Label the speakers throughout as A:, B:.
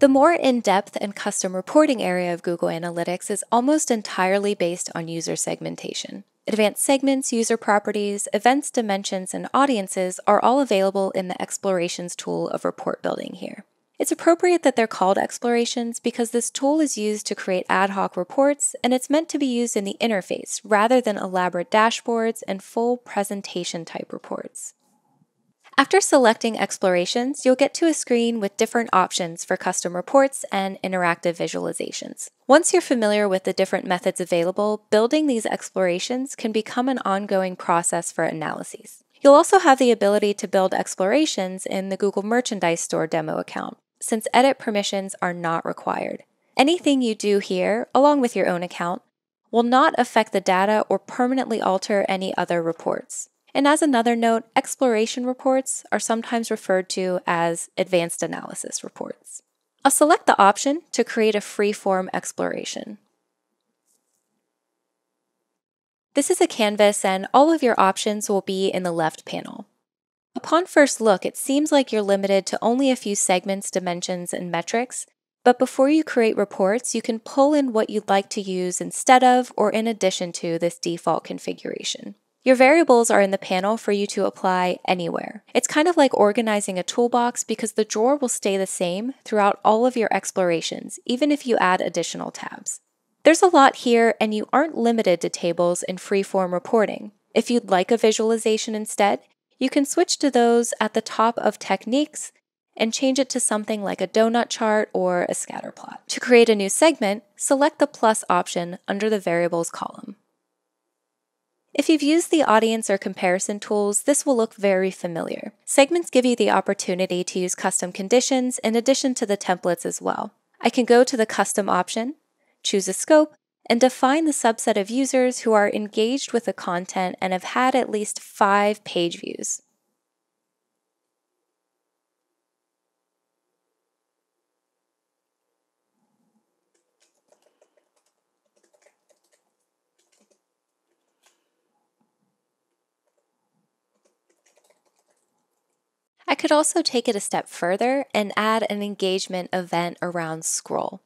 A: The more in-depth and custom reporting area of Google Analytics is almost entirely based on user segmentation. Advanced segments, user properties, events, dimensions, and audiences are all available in the Explorations tool of report building here. It's appropriate that they're called explorations because this tool is used to create ad hoc reports, and it's meant to be used in the interface rather than elaborate dashboards and full presentation type reports. After selecting explorations, you'll get to a screen with different options for custom reports and interactive visualizations. Once you're familiar with the different methods available, building these explorations can become an ongoing process for analyses. You'll also have the ability to build explorations in the Google Merchandise Store demo account, since edit permissions are not required. Anything you do here, along with your own account, will not affect the data or permanently alter any other reports. And as another note, exploration reports are sometimes referred to as advanced analysis reports. I'll select the option to create a free-form exploration. This is a canvas, and all of your options will be in the left panel. Upon first look, it seems like you're limited to only a few segments, dimensions, and metrics, but before you create reports, you can pull in what you'd like to use instead of or in addition to this default configuration. Your variables are in the panel for you to apply anywhere. It's kind of like organizing a toolbox because the drawer will stay the same throughout all of your explorations, even if you add additional tabs. There's a lot here, and you aren't limited to tables and free-form reporting. If you'd like a visualization instead, you can switch to those at the top of Techniques and change it to something like a donut chart or a scatter plot. To create a new segment, select the plus option under the Variables column. If you've used the audience or comparison tools, this will look very familiar. Segments give you the opportunity to use custom conditions in addition to the templates as well. I can go to the custom option, choose a scope, and define the subset of users who are engaged with the content and have had at least 5 page views. I could also take it a step further and add an engagement event around scroll.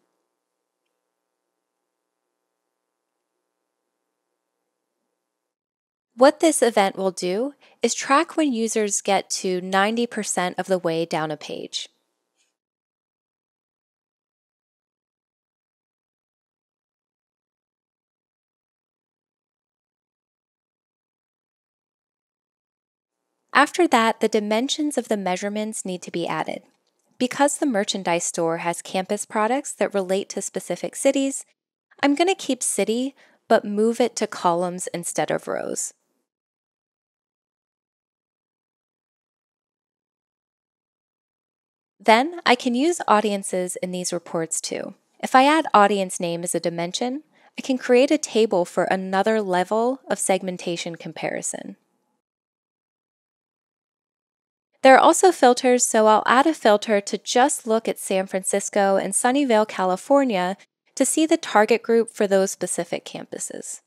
A: What this event will do is track when users get to 90% of the way down a page. After that, the dimensions of the measurements need to be added. Because the merchandise store has campus products that relate to specific cities, I'm going to keep city, but move it to columns instead of rows. Then I can use audiences in these reports too. If I add audience name as a dimension, I can create a table for another level of segmentation comparison. There are also filters, so I'll add a filter to just look at San Francisco and Sunnyvale, California to see the target group for those specific campuses.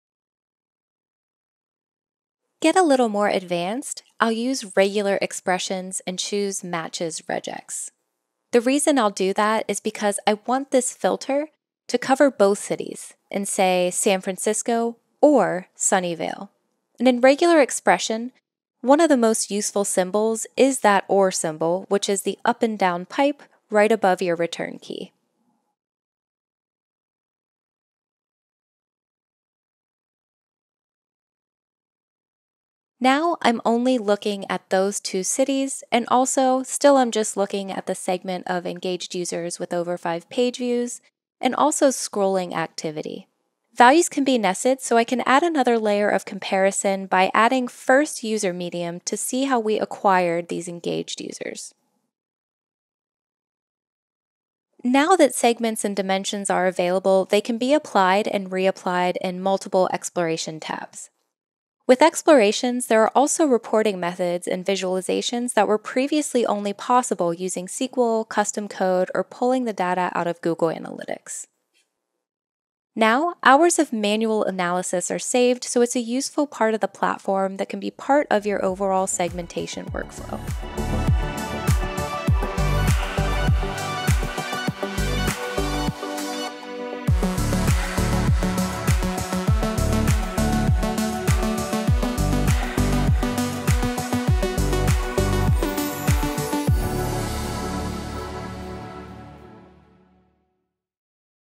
A: Get a little more advanced, I'll use regular expressions and choose matches regex. The reason I'll do that is because I want this filter to cover both cities in, say, San Francisco or Sunnyvale. And in regular expression, one of the most useful symbols is that OR symbol, which is the up and down pipe right above your return key. Now I'm only looking at those 2 cities, and also still I'm just looking at the segment of engaged users with over 5 page views, and also scrolling activity. Values can be nested, so I can add another layer of comparison by adding first user medium to see how we acquired these engaged users. Now that segments and dimensions are available, they can be applied and reapplied in multiple exploration tabs. With explorations, there are also reporting methods and visualizations that were previously only possible using SQL, custom code, or pulling the data out of Google Analytics. Now, hours of manual analysis are saved, so it's a useful part of the platform that can be part of your overall segmentation workflow.